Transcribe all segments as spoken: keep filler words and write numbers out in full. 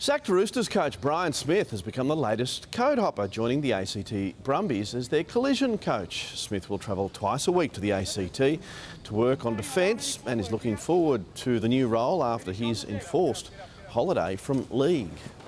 Sacked Roosters coach Brian Smith has become the latest code hopper, joining the A C T Brumbies as their collision coach. Smith will travel twice a week to the A C T to work on defence and is looking forward to the new role after his enforced holiday from league.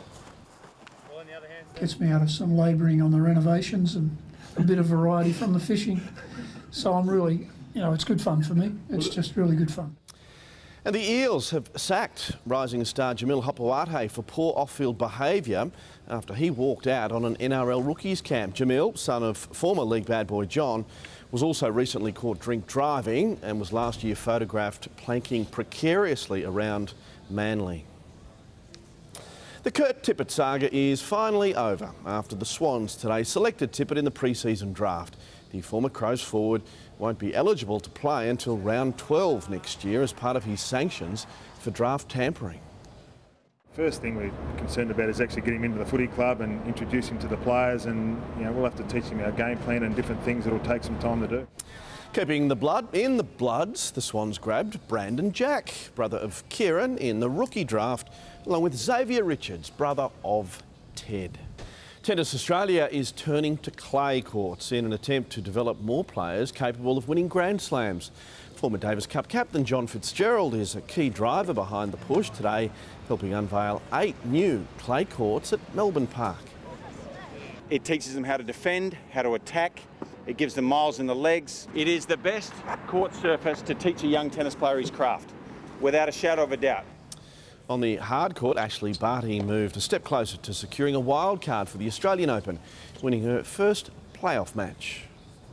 Gets me out of some labouring on the renovations and a bit of variety from the fishing. So I'm really, you know, it's good fun for me. It's just really good fun. And the Eels have sacked rising star Jamil Hopoate for poor off-field behaviour after he walked out on an N R L rookies camp. Jamil, son of former league bad boy John, was also recently caught drink driving and was last year photographed planking precariously around Manly. The Kurt Tippett saga is finally over after the Swans today selected Tippett in the pre-season draft. The former Crows forward won't be eligible to play until round twelve next year as part of his sanctions for draft tampering. First thing we're concerned about is actually getting him into the footy club and introduce him to the players, and you know, we'll have to teach him our game plan and different things that'll take some time to do. Keeping the blood in the Bloods, the Swans grabbed Brandon Jack, brother of Kieran, in the rookie draft, along with Xavier Richards, brother of Ted. Tennis Australia is turning to clay courts in an attempt to develop more players capable of winning Grand Slams. Former Davis Cup captain John Fitzgerald is a key driver behind the push today, helping unveil eight new clay courts at Melbourne Park. It teaches them how to defend, how to attack. It gives them miles in the legs. It is the best court surface to teach a young tennis player his craft, without a shadow of a doubt. On the hard court, Ashley Barty moved a step closer to securing a wild card for the Australian Open, winning her first playoff match.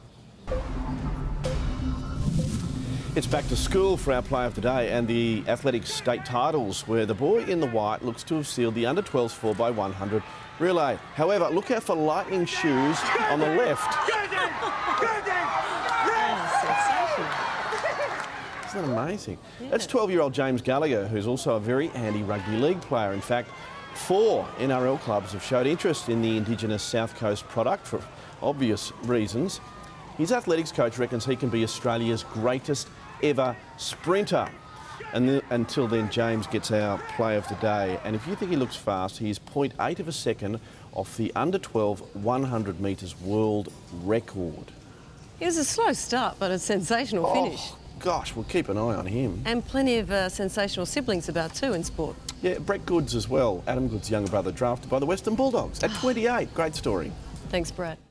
It's back to school for our play of the day and the athletics state titles, where the boy in the white looks to have sealed the under twelves four by one hundred relay. However, look out for lightning shoes on the left. Isn't that amazing? Yeah. That's twelve-year-old James Gallagher, who's also a very handy rugby league player. In fact, four N R L clubs have showed interest in the Indigenous South Coast product for obvious reasons. His athletics coach reckons he can be Australia's greatest ever sprinter. And th until then, James gets our play of the day. And if you think he looks fast, he is zero point eight of a second off the under twelve one hundred metres world record. It was a slow start, but a sensational oh. finish. Gosh, we'll keep an eye on him. And plenty of uh, sensational siblings about too in sport. Yeah, Brett Goods as well. Adam Goods' younger brother, drafted by the Western Bulldogs at twenty-eight. Great story. Thanks, Brad.